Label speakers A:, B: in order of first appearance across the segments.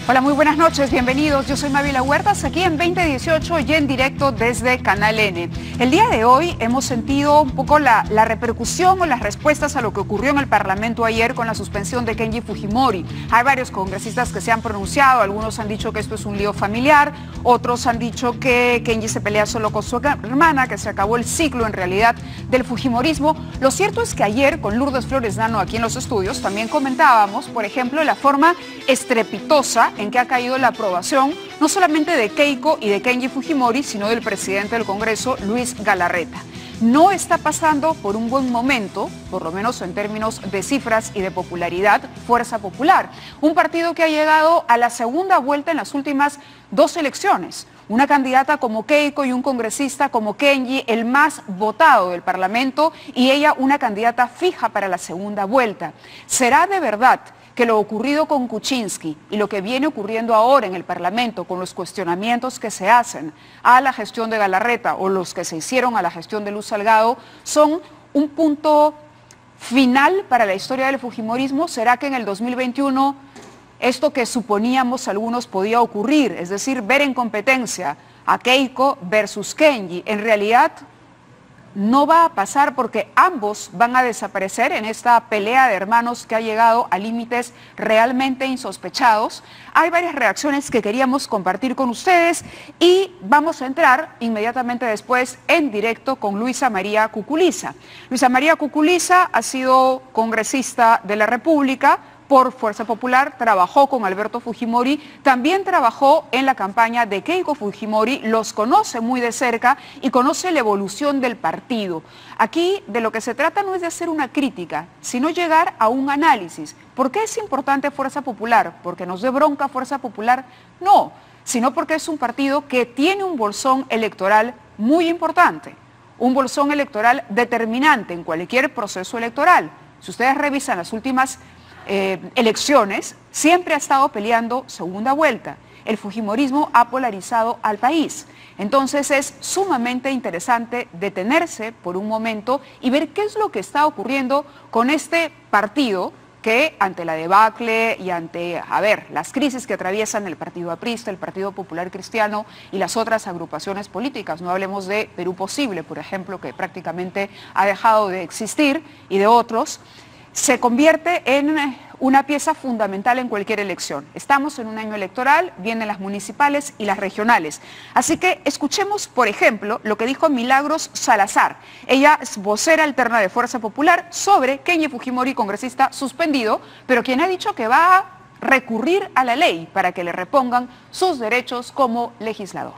A: Hola, muy buenas noches, bienvenidos. Yo soy Mávila Huertas, aquí en 2018 y en directo desde Canal N. El día de hoy hemos sentido un poco la repercusión o las respuestas a lo que ocurrió en el Parlamento ayer con la suspensión de Kenji Fujimori. Hay varios congresistas que se han pronunciado, algunos han dicho que esto es un lío familiar, otros han dicho que Kenji se pelea solo con su hermana, que se acabó el ciclo en realidad del fujimorismo. Lo cierto es que ayer con Lourdes Flores Nano aquí en los estudios también comentábamos, por ejemplo, la forma estrepitosa en que ha caído la aprobación no solamente de Keiko y de Kenji Fujimori, sino del presidente del Congreso, Luis Galarreta. No está pasando por un buen momento, por lo menos en términos de cifras y de popularidad, Fuerza Popular, un partido que ha llegado a la segunda vuelta en las últimas dos elecciones. Una candidata como Keiko y un congresista como Kenji, el más votado del Parlamento, y ella una candidata fija para la segunda vuelta. ¿Será de verdad que lo ocurrido con Kuczynski y lo que viene ocurriendo ahora en el Parlamento con los cuestionamientos que se hacen a la gestión de Galarreta o los que se hicieron a la gestión de Luz Salgado son un punto final para la historia del fujimorismo? ¿Será que en el 2021 esto que suponíamos algunos podía ocurrir, es decir, ver en competencia a Keiko versus Kenji, en realidad no va a pasar porque ambos van a desaparecer en esta pelea de hermanos que ha llegado a límites realmente insospechados? Hay varias reacciones que queríamos compartir con ustedes y vamos a entrar inmediatamente después en directo con Luisa María Cuculiza. Luisa María Cuculiza ha sido congresista de la República por Fuerza Popular, trabajó con Alberto Fujimori, también trabajó en la campaña de Keiko Fujimori, los conoce muy de cerca y conoce la evolución del partido. Aquí de lo que se trata no es de hacer una crítica, sino llegar a un análisis. ¿Por qué es importante Fuerza Popular? ¿Porque nos dé bronca Fuerza Popular? No, sino porque es un partido que tiene un bolsón electoral muy importante, un bolsón electoral determinante en cualquier proceso electoral. Si ustedes revisan las últimas elecciones, siempre ha estado peleando segunda vuelta. El fujimorismo ha polarizado al país. Entonces es sumamente interesante detenerse por un momento y ver qué es lo que está ocurriendo con este partido que ante la debacle y ante, las crisis que atraviesan el Partido Aprista, el Partido Popular Cristiano y las otras agrupaciones políticas, no hablemos de Perú Posible, por ejemplo, que prácticamente ha dejado de existir, y de otros, se convierte en una pieza fundamental en cualquier elección. Estamos en un año electoral, vienen las municipales y las regionales. Así que escuchemos, por ejemplo, lo que dijo Milagros Salazar. Ella es vocera alterna de Fuerza Popular sobre Kenji Fujimori, congresista suspendido, pero quien ha dicho que va a recurrir a la ley para que le repongan sus derechos como legislador.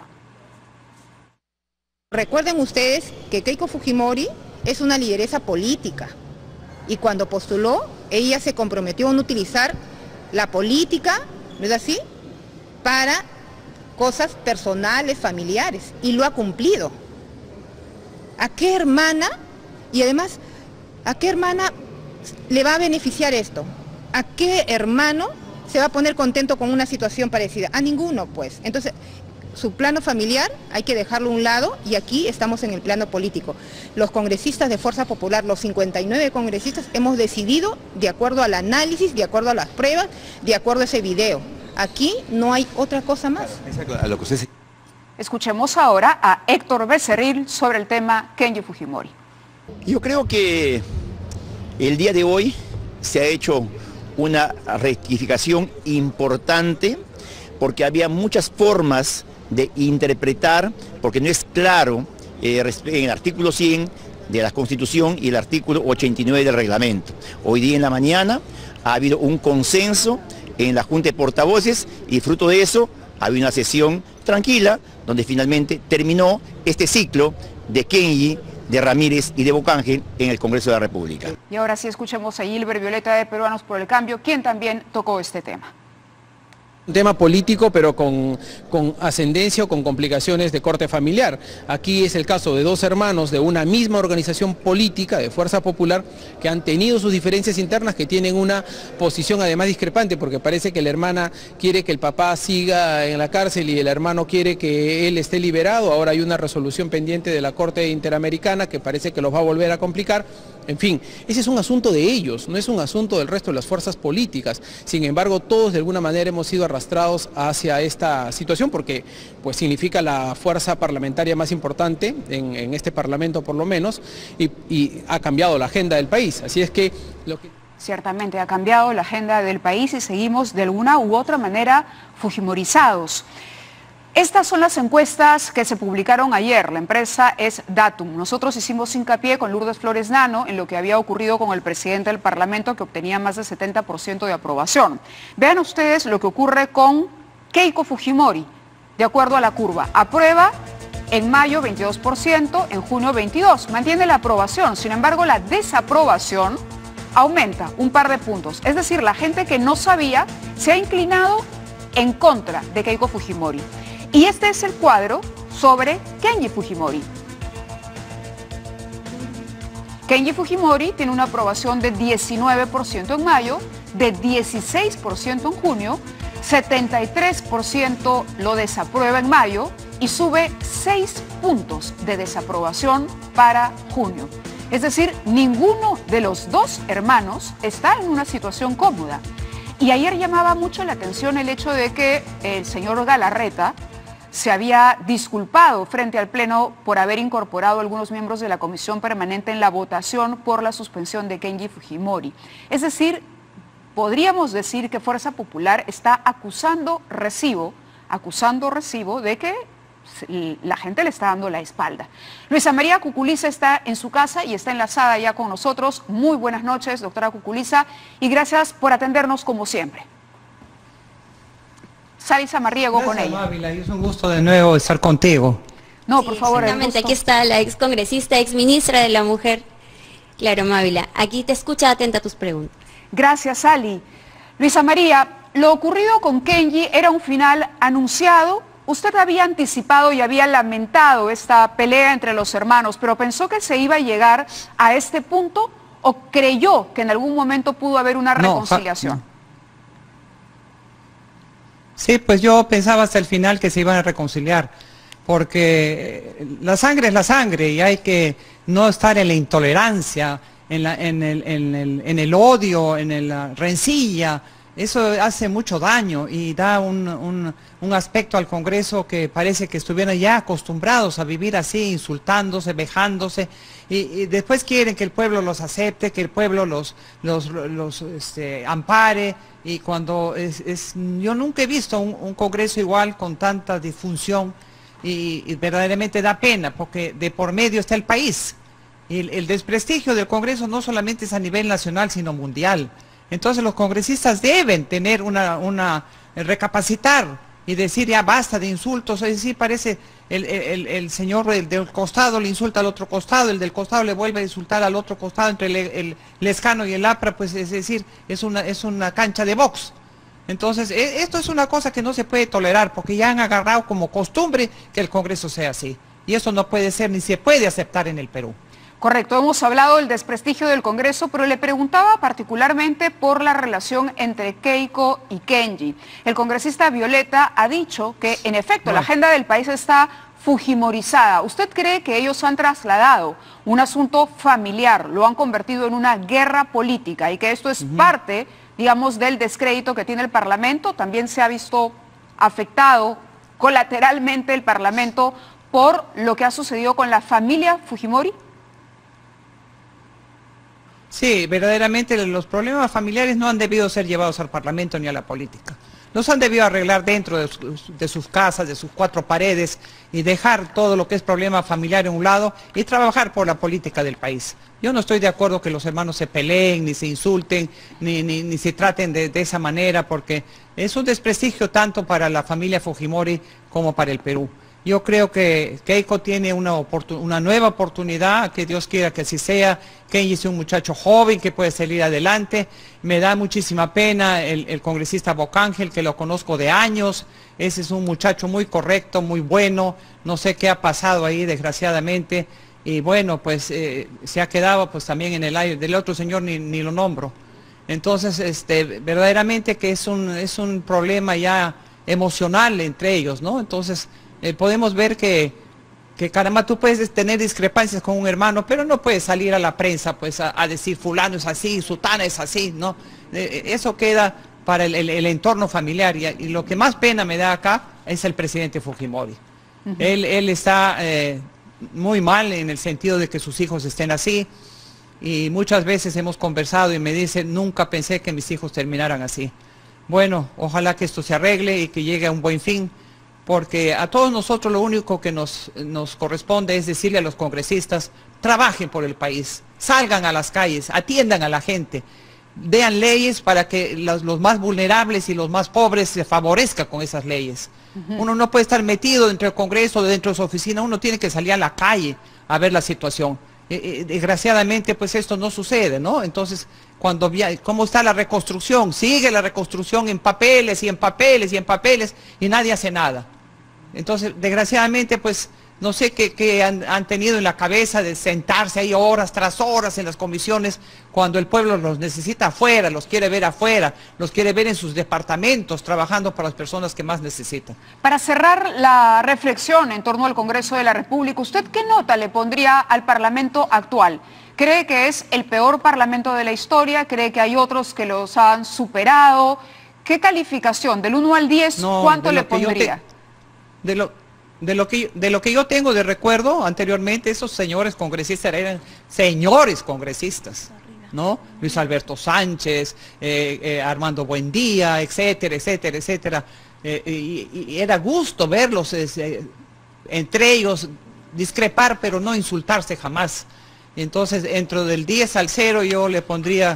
B: Recuerden ustedes que Keiko Fujimori es una lideresa política. Y cuando postuló, ella se comprometió a no utilizar la política, ¿no es así?, para cosas personales, familiares, y lo ha cumplido. ¿A qué hermana, y además, a qué hermana le va a beneficiar esto? ¿A qué hermano se va a poner contento con una situación parecida? A ninguno, pues. Entonces, su plano familiar hay que dejarlo a un lado y aquí estamos en el plano político. Los congresistas de Fuerza Popular, los 59 congresistas, hemos decidido de acuerdo al análisis, de acuerdo a las pruebas, de acuerdo a ese video. Aquí no hay otra cosa más.
A: Escuchemos ahora a Héctor Becerril sobre el tema Kenji Fujimori.
C: Yo creo que el día de hoy se ha hecho una rectificación importante porque había muchas formas de interpretar, porque no es claro en el artículo 100 de la Constitución y el artículo 89 del reglamento. Hoy día en la mañana ha habido un consenso en la Junta de Portavoces y fruto de eso ha habido una sesión tranquila donde finalmente terminó este ciclo de Kenji, de Ramírez y de Bocángel en el Congreso de la República.
A: Y ahora sí escuchemos a Gilbert Violeta de Peruanos por el Cambio, quien también tocó este tema.
D: Un tema político, pero con ascendencia o con complicaciones de corte familiar. Aquí es el caso de dos hermanos de una misma organización política, de Fuerza Popular, que han tenido sus diferencias internas, que tienen una posición además discrepante, porque parece que la hermana quiere que el papá siga en la cárcel y el hermano quiere que él esté liberado. Ahora hay una resolución pendiente de la Corte Interamericana que parece que los va a volver a complicar. En fin, ese es un asunto de ellos, no es un asunto del resto de las fuerzas políticas. Sin embargo, todos de alguna manera hemos sido arrastrados arrastrados hacia esta situación porque pues significa la fuerza parlamentaria más importante en este Parlamento por lo menos y ha cambiado la agenda del país. Así es que
A: Ciertamente ha cambiado la agenda del país y seguimos de alguna u otra manera fujimorizados. Estas son las encuestas que se publicaron ayer. La empresa es Datum. Nosotros hicimos hincapié con Lourdes Flores Nano en lo que había ocurrido con el presidente del Parlamento, que obtenía más del 70% de aprobación. Vean ustedes lo que ocurre con Keiko Fujimori, de acuerdo a la curva. Aprueba en mayo 22%, en junio 22%. Mantiene la aprobación. Sin embargo, la desaprobación aumenta un par de puntos. Es decir, la gente que no sabía se ha inclinado en contra de Keiko Fujimori. Y este es el cuadro sobre Kenji Fujimori. Kenji Fujimori tiene una aprobación de 19% en mayo, de 16% en junio, 73% lo desaprueba en mayo y sube 6 puntos de desaprobación para junio. Es decir, ninguno de los dos hermanos está en una situación cómoda. Y ayer llamaba mucho la atención el hecho de que el señor Galarreta se había disculpado frente al Pleno por haber incorporado a algunos miembros de la Comisión Permanente en la votación por la suspensión de Kenji Fujimori. Es decir, podríamos decir que Fuerza Popular está acusando recibo de que la gente le está dando la espalda. Luisa María Cuculiza está en su casa y está enlazada ya con nosotros. Muy buenas noches, doctora Cuculiza, y gracias por atendernos como siempre. Sally Samarriego con ella.
E: Mávila, es un gusto de nuevo estar contigo.
A: No,
F: Sí,
A: por favor.
F: exactamente, aquí está la ex congresista, ex ministra de la Mujer, Claro Mávila. Aquí te escucha atenta a tus preguntas.
A: Gracias, Sally. Luisa María, lo ocurrido con Kenji era un final anunciado. Usted había anticipado y había lamentado esta pelea entre los hermanos, pero ¿pensó que se iba a llegar a este punto o creyó que en algún momento pudo haber una reconciliación?
E: Sí, pues yo pensaba hasta el final que se iban a reconciliar, porque la sangre es la sangre y hay que no estar en la intolerancia, en el odio, en la rencilla. Eso hace mucho daño y da un aspecto al Congreso que parece que estuvieran ya acostumbrados a vivir así, insultándose, vejándose, y después quieren que el pueblo los acepte, que el pueblo los ampare, y cuando yo nunca he visto un Congreso igual con tanta disfunción, y verdaderamente da pena, porque de por medio está el país. Y el desprestigio del Congreso no solamente es a nivel nacional, sino mundial. Entonces los congresistas deben tener recapacitar y decir ya basta de insultos. Es decir, parece el señor del costado le insulta al otro costado, el del costado le vuelve a insultar al otro costado, entre el Lescano y el APRA, pues es decir, es una cancha de box. Entonces esto es una cosa que no se puede tolerar, porque ya han agarrado como costumbre que el Congreso sea así. Y eso no puede ser ni se puede aceptar en el Perú.
A: Correcto, hemos hablado del desprestigio del Congreso, pero le preguntaba particularmente por la relación entre Keiko y Kenji. El congresista Violeta ha dicho que, en efecto, la agenda del país está fujimorizada. ¿Usted cree que ellos han trasladado un asunto familiar, lo han convertido en una guerra política y que esto es parte, digamos, del descrédito que tiene el Parlamento? ¿También se ha visto afectado colateralmente el Parlamento por lo que ha sucedido con la familia Fujimori?
E: Sí, verdaderamente los problemas familiares no han debido ser llevados al Parlamento ni a la política. Los han debido arreglar dentro de sus casas, de sus cuatro paredes, y dejar todo lo que es problema familiar en un lado y trabajar por la política del país. Yo no estoy de acuerdo que los hermanos se peleen, ni se insulten, ni se traten de esa manera, porque es un desprestigio tanto para la familia Fujimori como para el Perú. Yo creo que Keiko tiene una nueva oportunidad, que Dios quiera que así sea. Kenji es un muchacho joven que puede salir adelante. Me da muchísima pena el congresista Bocángel, que lo conozco de años. Ese es un muchacho muy correcto, muy bueno. No sé qué ha pasado ahí, desgraciadamente. Y bueno, pues se ha quedado pues también en el aire. Del otro señor ni lo nombro. Entonces, verdaderamente que es un problema ya emocional entre ellos, ¿no? Entonces, podemos ver que caramba, tú puedes tener discrepancias con un hermano, pero no puedes salir a la prensa pues a decir fulano es así, sutana es así, ¿no? Eso queda para el entorno familiar. Y lo que más pena me da acá es el presidente Fujimori. Él está muy mal en el sentido de que sus hijos estén así. Y muchas veces hemos conversado y me dice, nunca pensé que mis hijos terminaran así. Bueno, ojalá que esto se arregle y que llegue a un buen fin, porque a todos nosotros lo único que nos corresponde es decirle a los congresistas, trabajen por el país, salgan a las calles, atiendan a la gente, vean leyes para que los más vulnerables y los más pobres se favorezcan con esas leyes. Uno no puede estar metido dentro del Congreso, dentro de su oficina, uno tiene que salir a la calle a ver la situación. Desgraciadamente pues esto no sucede, ¿no? Entonces, ¿cómo está la reconstrucción? Sigue la reconstrucción en papeles y en papeles y en papeles y nadie hace nada. Entonces, desgraciadamente pues no sé qué han tenido en la cabeza de sentarse ahí horas tras horas en las comisiones cuando el pueblo los necesita afuera, los quiere ver afuera, los quiere ver en sus departamentos trabajando para las personas que más necesitan.
A: Para cerrar la reflexión en torno al Congreso de la República, ¿usted qué nota le pondría al Parlamento actual? ¿Cree que es el peor Parlamento de la historia? ¿Cree que hay otros que los han superado? ¿Qué calificación? Del 1 al 10, ¿cuánto le pondría?
E: De lo que yo tengo de recuerdo anteriormente, esos señores congresistas eran señores congresistas, ¿no? Luis Alberto Sánchez, Armando Buendía, etcétera, etcétera, etcétera. Y era gusto verlos entre ellos discrepar, pero no insultarse jamás. Entonces, dentro del 10 al 0 yo le pondría,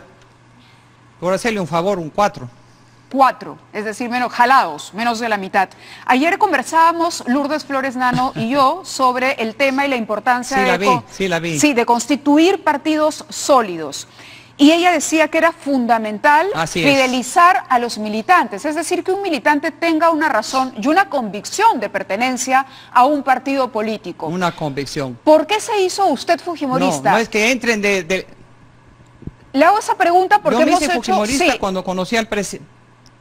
E: por hacerle un favor, un 4.
A: 4, es decir, menos de la mitad. Ayer conversábamos, Lourdes Flores Nano y yo, sobre el tema y la importancia de constituir partidos sólidos. Y ella decía que era fundamental fidelizar a los militantes, es decir, que un militante tenga una razón y una convicción de pertenencia a un partido político.
E: Una convicción.
A: ¿Por qué se hizo usted fujimorista?
E: No es que entren
A: Le hago esa pregunta porque
E: yo me hice fujimorista cuando conocí al presidente.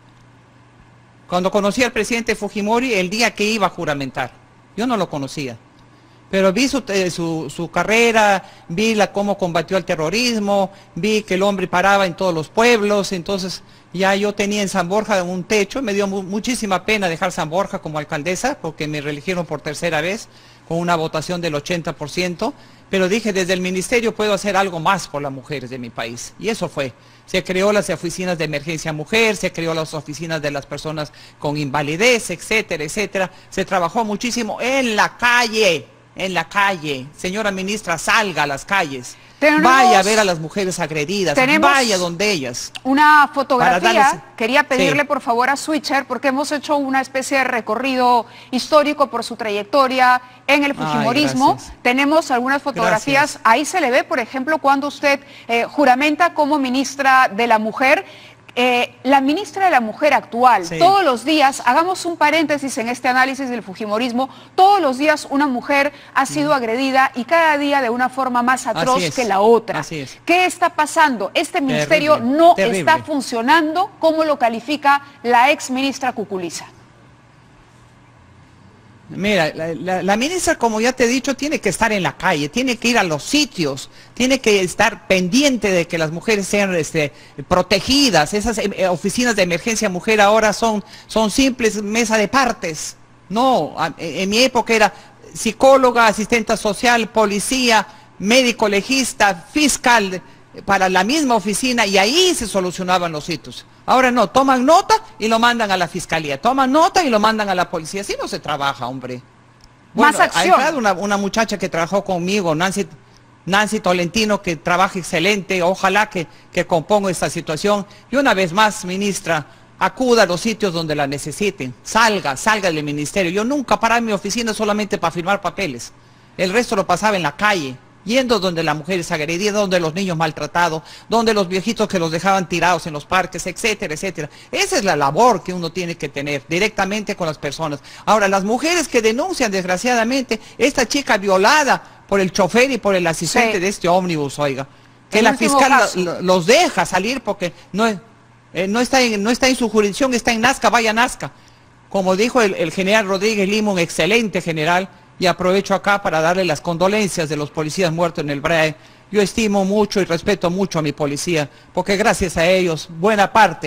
E: Cuando conocí al presidente Fujimori el día que iba a juramentar, yo no lo conocía, pero vi su carrera, vi cómo combatió el terrorismo, vi que el hombre paraba en todos los pueblos, entonces ya yo tenía en San Borja un techo, me dio muchísima pena dejar San Borja como alcaldesa, porque me reeligieron por tercera vez, con una votación del 80%, pero dije, desde el ministerio puedo hacer algo más por las mujeres de mi país, y eso fue. Se creó las oficinas de emergencia mujer, se creó las oficinas de las personas con invalidez, etcétera, etcétera. Se trabajó muchísimo en la calle. Señora ministra, salga a las calles. Vaya a ver a las mujeres agredidas, vaya donde ellas.
A: Una fotografía, quería pedirle por favor a Switcher, porque hemos hecho una especie de recorrido histórico por su trayectoria en el fujimorismo. Tenemos algunas fotografías, ahí se le ve, por ejemplo, cuando usted juramenta como ministra de la Mujer. La ministra de la Mujer actual, todos los días, hagamos un paréntesis en este análisis del fujimorismo, todos los días una mujer ha sido agredida y cada día de una forma más atroz que la otra. ¿Qué está pasando? Este ministerio no está funcionando. ¿Cómo lo califica la ex ministra Cuculiza?
E: Mira, la ministra, como ya te he dicho, tiene que estar en la calle, tiene que ir a los sitios, tiene que estar pendiente de que las mujeres sean protegidas. Esas oficinas de emergencia mujer ahora son simples mesa de partes. No, en mi época era psicóloga, asistente social, policía, médico legista, fiscal, para la misma oficina, y ahí se solucionaban los sitios. Ahora no, toman nota y lo mandan a la fiscalía, toman nota y lo mandan a la policía. Así no se trabaja, hombre. Bueno,
A: más acción.
E: Hay una muchacha que trabajó conmigo, Nancy Tolentino, que trabaja excelente, ojalá que componga esta situación. Y una vez más, ministra, acuda a los sitios donde la necesiten, salga del ministerio. Yo nunca paraba en mi oficina solamente para firmar papeles, el resto lo pasaba en la calle, yendo donde la mujer es agredida, donde los niños maltratados, donde los viejitos que los dejaban tirados en los parques, etcétera, etcétera. Esa es la labor que uno tiene que tener directamente con las personas. Ahora, las mujeres que denuncian, desgraciadamente, esta chica violada por el chofer y por el asistente de este ómnibus, oiga, que la fiscal los deja salir porque no está en su jurisdicción, está en Nazca, vaya a Nazca. Como dijo el general Rodríguez Lima, un excelente general, y aprovecho acá para darle las condolencias de los policías muertos en el BRAE. Yo estimo mucho y respeto mucho a mi policía, porque gracias a ellos, buena parte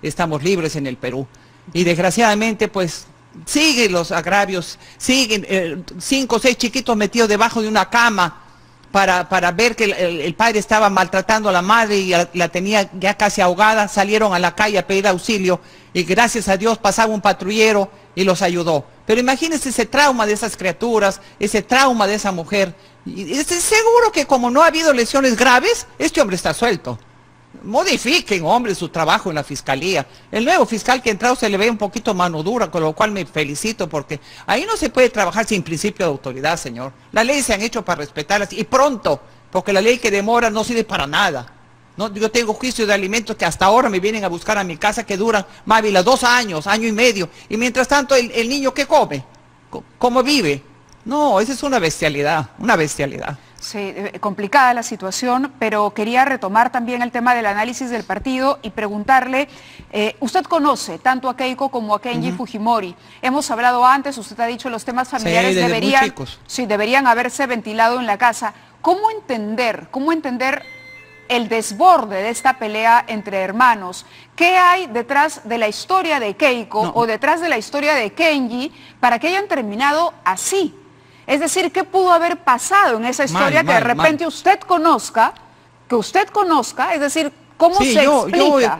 E: estamos libres en el Perú. Y desgraciadamente, pues, siguen los agravios, siguen 5 o 6 chiquitos metidos debajo de una cama para ver que el padre estaba maltratando a la madre y la tenía ya casi ahogada. Salieron a la calle a pedir auxilio y gracias a Dios pasaba un patrullero y los ayudó. Pero imagínense ese trauma de esas criaturas, ese trauma de esa mujer. Y estoy seguro que como no ha habido lesiones graves, este hombre está suelto. Modifiquen, hombre, su trabajo en la fiscalía. El nuevo fiscal que ha entrado se le ve un poquito mano dura, con lo cual me felicito, porque ahí no se puede trabajar sin principio de autoridad, señor. Las leyes se han hecho para respetarlas, y pronto, porque la ley que demora no sirve para nada. No, yo tengo juicios de alimentos que hasta ahora me vienen a buscar a mi casa, que duran, Mávila, 2 años, año y medio, y mientras tanto el niño, ¿qué come? ¿Cómo vive? No, esa es una bestialidad, una bestialidad.
A: Sí, complicada la situación, pero quería retomar también el tema del análisis del partido y preguntarle, usted conoce tanto a Keiko como a Kenji Fujimori. Hemos hablado antes, usted ha dicho los temas familiares deberían haberse ventilado en la casa. ¿Cómo entender el desborde de esta pelea entre hermanos? ¿Qué hay detrás de la historia de Keiko o detrás de la historia de Kenji para que hayan terminado así? Es decir, ¿qué pudo haber pasado en esa historia que de repente usted conozca, es decir, cómo se explica?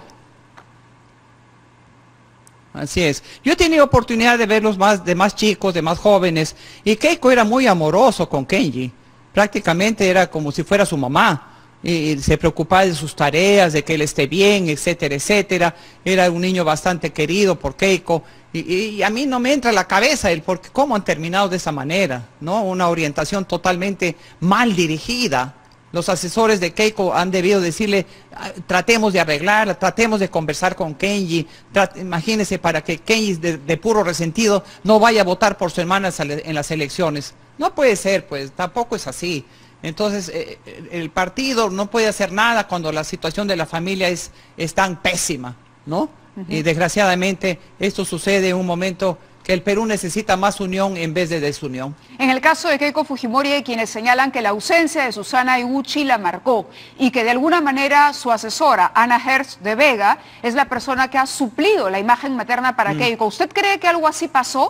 E: Así es. Yo he tenido oportunidad de verlos de más chicos, de más jóvenes, y Keiko era muy amoroso con Kenji. Prácticamente era como si fuera su mamá. Y se preocupaba de sus tareas, de que él esté bien, etcétera, etcétera. Era un niño bastante querido por Keiko. Y a mí no me entra a la cabeza el por qué, cómo han terminado de esa manera, ¿no? Una orientación totalmente mal dirigida. Los asesores de Keiko han debido decirle, tratemos de arreglarla, tratemos de conversar con Kenji. Imagínense, para que Kenji de puro resentido no vaya a votar por su hermana en las elecciones. No puede ser, pues, tampoco es así. Entonces, el partido no puede hacer nada cuando la situación de la familia es tan pésima, ¿no? Y desgraciadamente esto sucede en un momento que el Perú necesita más unión en vez de desunión.
A: En el caso de Keiko Fujimori hay quienes señalan que la ausencia de Susana Higuchi la marcó y que de alguna manera su asesora, Ana Hertz de Vega, es la persona que ha suplido la imagen materna para Keiko. ¿Usted cree que algo así pasó?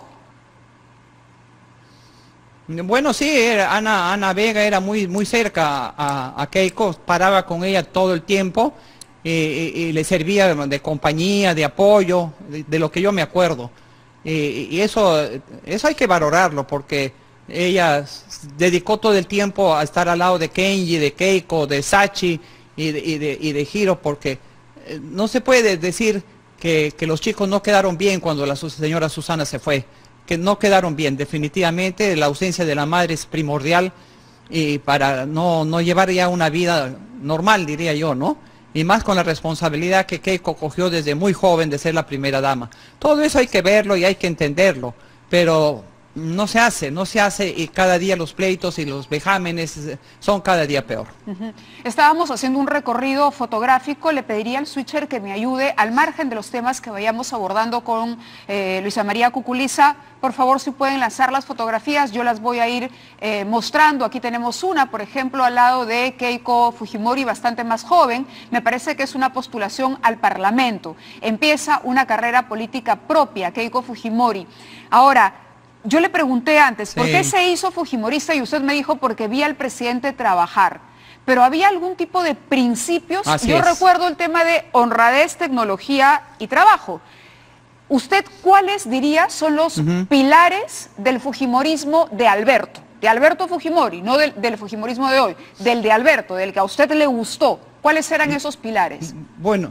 E: Bueno, sí, Ana Vega era muy cerca a Keiko, paraba con ella todo el tiempo y le servía de compañía, de apoyo, de lo que yo me acuerdo. Y eso hay que valorarlo, porque ella dedicó todo el tiempo a estar al lado de Kenji, de Keiko, de Sachi y de Hiro, porque no se puede decir que los chicos no quedaron bien cuando la señora Susana se fue. Que no quedaron bien, definitivamente la ausencia de la madre es primordial y para no llevar ya una vida normal, diría yo, ¿no? Y más con la responsabilidad que Keiko cogió desde muy joven de ser la primera dama. Todo eso hay que verlo y hay que entenderlo, pero no se hace y cada día los pleitos y los vejámenes son cada día peor.
A: Estábamos haciendo un recorrido fotográfico, le pediría al switcher que me ayude al margen de los temas que vayamos abordando con Luisa María Cuculiza. Por favor, si pueden lanzar las fotografías, yo las voy a ir mostrando. Aquí tenemos una, por ejemplo, al lado de Keiko Fujimori, bastante más joven. Me parece que es una postulación al Parlamento. Empieza una carrera política propia, Keiko Fujimori. Ahora, yo le pregunté antes, ¿por qué se hizo fujimorista? Y usted me dijo, porque vi al presidente trabajar. Pero ¿había algún tipo de principios? Yo recuerdo el tema de honradez, tecnología y trabajo. ¿Usted cuáles diría son los pilares del fujimorismo de Alberto? De Alberto Fujimori, no del fujimorismo de hoy, del de Alberto, del que a usted le gustó. ¿Cuáles eran esos pilares?
E: Bueno,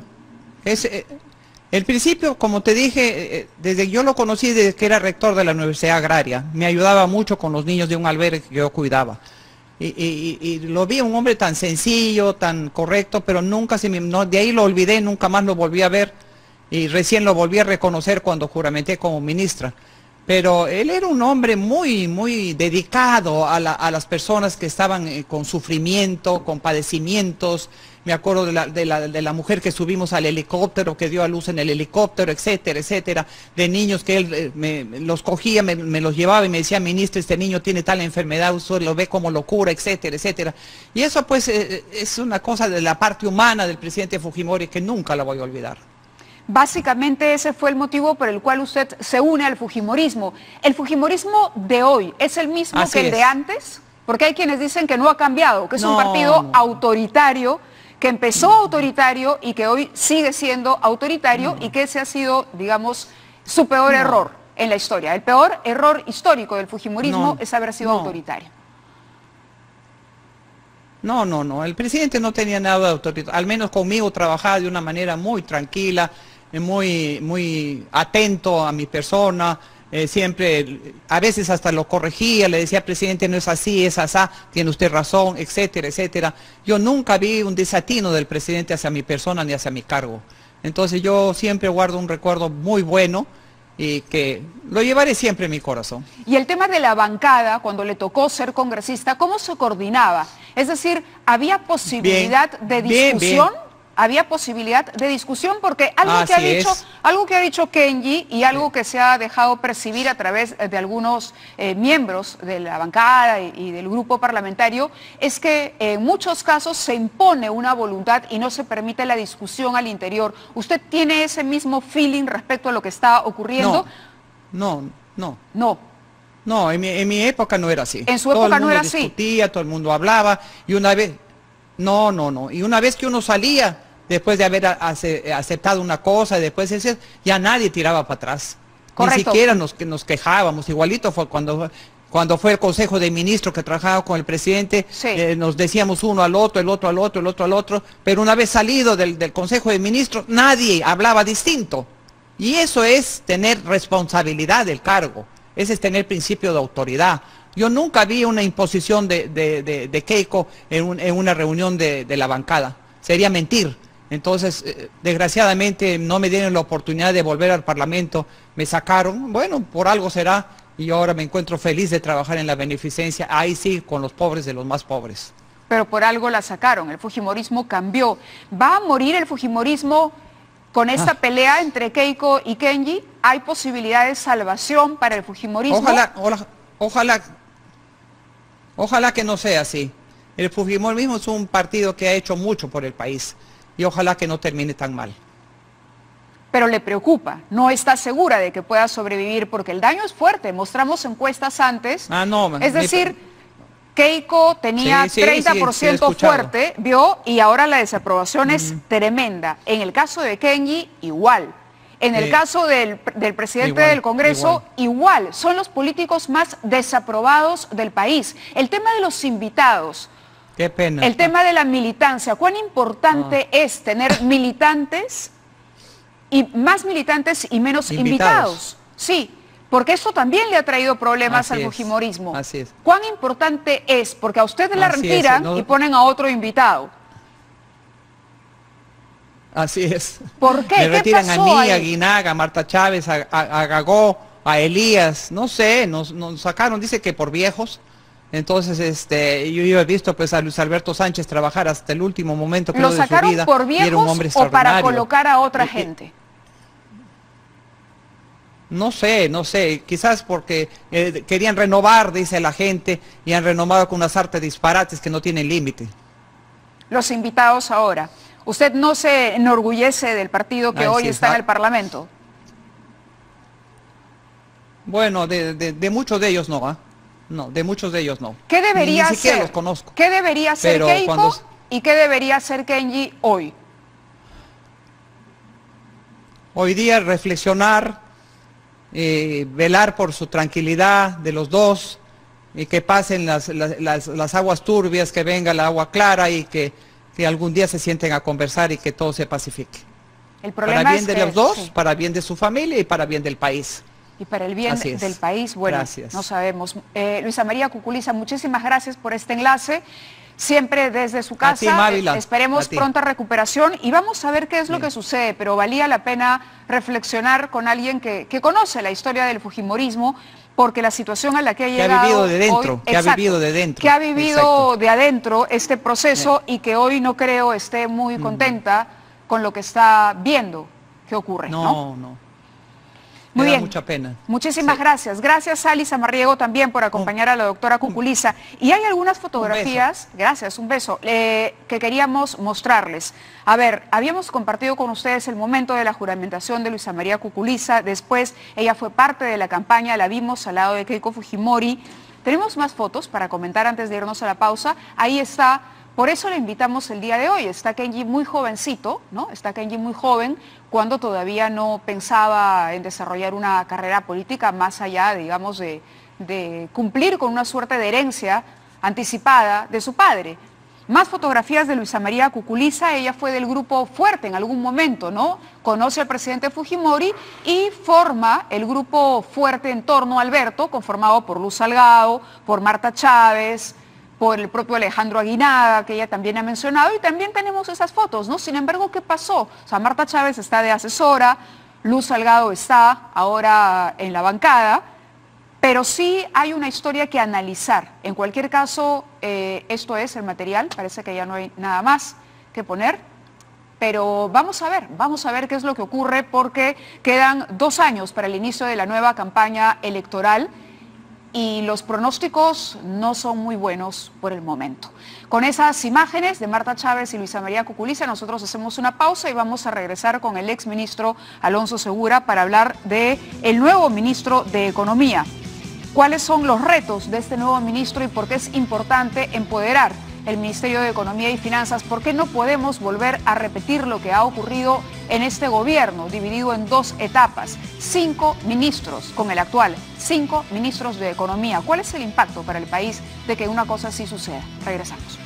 E: el principio, como te dije, yo lo conocí desde que era rector de la Universidad Agraria. Me ayudaba mucho con los niños de un albergue que yo cuidaba. Y lo vi un hombre tan sencillo, tan correcto, pero nunca de ahí lo olvidé, nunca más lo volví a ver. Y recién lo volví a reconocer cuando juramenté como ministra. Pero él era un hombre muy dedicado a las personas que estaban con sufrimiento, con padecimientos. Me acuerdo de la mujer que subimos al helicóptero, que dio a luz en el helicóptero, etcétera, etcétera. De niños que él los cogía, me los llevaba y me decía, ministra, este niño tiene tal enfermedad, usted lo ve como locura, etcétera, etcétera. Y eso pues es una cosa de la parte humana del presidente Fujimori que nunca la voy a olvidar.
A: Básicamente ese fue el motivo por el cual usted se une al fujimorismo. ¿El fujimorismo de hoy es el mismo
E: Así
A: que el
E: es.
A: de antes? Porque hay quienes dicen que no ha cambiado, que es un
E: No,
A: partido
E: no.
A: autoritario, que empezó autoritario y que hoy sigue siendo autoritario y que ese ha sido, digamos, su peor error en la historia. El peor error histórico del fujimorismo
E: No,
A: es haber sido
E: no.
A: autoritario.
E: No, el presidente no tenía nada de autoridad, al menos conmigo trabajaba de una manera muy tranquila, muy atento a mi persona, siempre, a veces hasta lo corregía, le decía, presidente, no es así, es asá, tiene usted razón, etcétera, etcétera. Yo nunca vi un desatino del presidente hacia mi persona ni hacia mi cargo. Entonces yo siempre guardo un recuerdo muy bueno y que lo llevaré siempre en mi corazón.
A: Y el tema de la bancada, cuando le tocó ser congresista, ¿cómo se coordinaba? Es decir, ¿había posibilidad de discusión? ¿Había posibilidad de discusión? Porque algo que ha dicho Kenji y algo que se ha dejado percibir a través de algunos miembros de la bancada y del grupo parlamentario es que en muchos casos se impone una voluntad y no se permite la discusión al interior. ¿Usted tiene ese mismo feeling respecto a lo que está ocurriendo?
E: No.
A: No.
E: En mi época no era así.
A: En su época no era así.
E: Todo el mundo discutía, todo el mundo hablaba, y una vez... No. Y una vez que uno salía, después de haber aceptado una cosa, y después decía, ya nadie tiraba para atrás.
A: Correcto.
E: Ni siquiera nos quejábamos. Igualito fue cuando fue el Consejo de Ministros que trabajaba con el presidente,
A: Sí.
E: nos decíamos uno al otro, el otro al otro, el otro al otro, pero una vez salido del Consejo de Ministros, nadie hablaba distinto. Y eso es tener responsabilidad del cargo. Ese es tener principio de autoridad. Yo nunca vi una imposición de Keiko en una reunión de la bancada. Sería mentir. Entonces, desgraciadamente, no me dieron la oportunidad de volver al Parlamento. Me sacaron. Bueno, por algo será. Y ahora me encuentro feliz de trabajar en la beneficencia. Ahí sí, con los pobres de los más pobres.
A: Pero por algo la sacaron. El fujimorismo cambió. ¿Va a morir el fujimorismo con esta pelea entre Keiko y Kenji? ¿Hay posibilidad de salvación para el fujimorismo?
E: Ojalá que no sea así. El fujimorismo es un partido que ha hecho mucho por el país y ojalá que no termine tan mal.
A: Pero le preocupa, no está segura de que pueda sobrevivir porque el daño es fuerte. Mostramos encuestas antes. Es decir, Keiko tenía
E: Sí,
A: 30% fuerte, vio, y ahora la desaprobación es tremenda. En el caso de Kenji, igual. En el caso del presidente del Congreso, igual. Son los políticos más desaprobados del país. El tema de los invitados,
E: Qué pena.
A: el tema de la militancia, ¿cuán importante es tener militantes y más militantes y menos invitados? Sí, porque eso también le ha traído problemas al fujimorismo.
E: Así es.
A: ¿Cuán importante es? Porque a usted la
E: Así
A: retiran
E: es,
A: y ponen a otro invitado.
E: Así es.
A: ¿Por qué?
E: Me
A: ¿Qué
E: retiran a
A: pasó
E: mí,
A: ahí?
E: a Guinaga, a Marta Chávez, a Gagó, a Elías, no sé, nos sacaron, dice que por viejos. Entonces, yo he visto pues a Luis Alberto Sánchez trabajar hasta el último momento
A: ¿Lo
E: de su
A: sacaron
E: vida,
A: por
E: y era un
A: viejos
E: hombre
A: o para
E: extraordinario.
A: colocar a otra gente?
E: No sé, quizás porque querían renovar, dice la gente, y han renovado con unas artes disparates que no tienen límite.
A: Los invitados ahora. ¿Usted no se enorgullece del partido que hoy está en el Parlamento?
E: Bueno, de muchos de ellos no, ¿ah? No, de muchos de ellos no.
A: ¿Qué debería
E: Ni siquiera
A: hacer?
E: los conozco.
A: ¿Qué debería hacer
E: Pero
A: Keiko y qué debería hacer Kenji hoy?
E: Hoy día reflexionar, velar por su tranquilidad de los dos, y que pasen las aguas turbias, que venga la agua clara y que algún día se sienten a conversar y que todo se pacifique.
A: El problema
E: Para bien
A: es
E: de los dos,
A: sí.
E: para bien de su familia y para bien del país.
A: Y para el bien del país, bueno,
E: Gracias.
A: no sabemos. Luisa María Cuculiza, muchísimas gracias por este enlace. Siempre desde su casa,
E: ti, Mávila.
A: esperemos
E: A ti.
A: pronta recuperación y vamos a ver qué es lo que sucede, pero valía la pena reflexionar con alguien que conoce la historia del fujimorismo, porque la situación a la que ha llegado
E: ha vivido de dentro,
A: hoy,
E: que ha vivido de dentro.
A: que ha vivido
E: Exacto.
A: de adentro este proceso y que hoy no creo esté muy contenta con lo que está viendo que ocurre, ¿no?
E: No.
A: Muy
E: Me da
A: bien.
E: mucha pena.
A: Muchísimas gracias. Gracias, Ali Sammarriego, también por acompañar a la doctora Cuculiza. Y hay algunas fotografías, gracias, un beso, que queríamos mostrarles. A ver, habíamos compartido con ustedes el momento de la juramentación de Luisa María Cuculiza. Después, ella fue parte de la campaña, la vimos al lado de Keiko Fujimori. Tenemos más fotos para comentar antes de irnos a la pausa. Ahí está. Por eso le invitamos el día de hoy. Está Kenji muy jovencito, ¿no? Está Kenji muy joven cuando todavía no pensaba en desarrollar una carrera política más allá, digamos, de cumplir con una suerte de herencia anticipada de su padre. Más fotografías de Luisa María Cuculiza. Ella fue del grupo Fuerte en algún momento, ¿no? Conoce al presidente Fujimori y forma el grupo Fuerte en torno a Alberto, conformado por Luz Salgado, por Marta Chávez, por el propio Alejandro Aguinaga, que ella también ha mencionado, y también tenemos esas fotos, ¿no? Sin embargo, ¿qué pasó? O sea, Marta Chávez está de asesora, Luz Salgado está ahora en la bancada, pero sí hay una historia que analizar. En cualquier caso, esto es el material, parece que ya no hay nada más que poner, pero vamos a ver qué es lo que ocurre, porque quedan 2 años para el inicio de la nueva campaña electoral, y los pronósticos no son muy buenos por el momento. Con esas imágenes de Marta Chávez y Luisa María Cuculiza, nosotros hacemos una pausa y vamos a regresar con el exministro Alonso Segura para hablar del nuevo ministro de Economía. ¿Cuáles son los retos de este nuevo ministro y por qué es importante empoderar el Ministerio de Economía y Finanzas? ¿Por qué no podemos volver a repetir lo que ha ocurrido en este gobierno, dividido en 2 etapas? 5 ministros con el actual, 5 ministros de Economía. ¿Cuál es el impacto para el país de que una cosa así suceda? Regresamos.